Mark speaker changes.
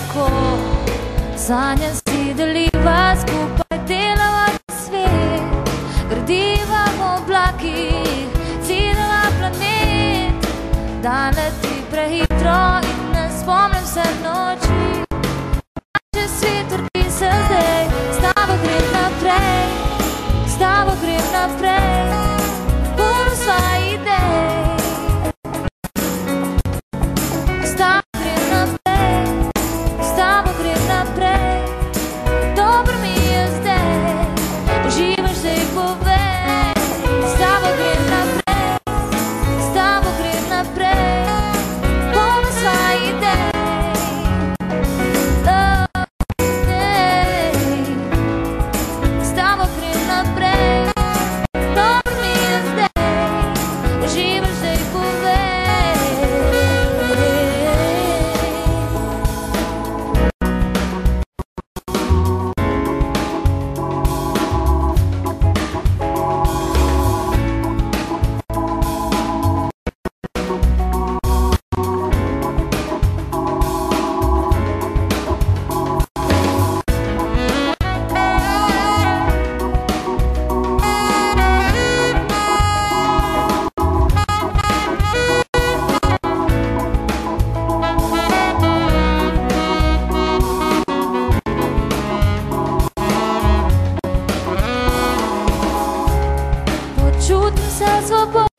Speaker 1: tako. Sanjam si, deliva skupaj, delava svet, gradiva v oblakih, zidava planet. Dan leti prehitro in ne spomnim se noči. Če svet vrti se zdaj, s tabo grem naprej, s tabo grem naprej, polno svojih idej. S tabo grem naprej, s tabo grem naprej, dobro mi je zdaj, uživaš zdaj povej. S tabo grem naprej, s tabo grem naprej, polno svojih idej. S tabo grem naprej, dobro mi je zdaj, uživaš zdaj povej. Počutim se svobodno.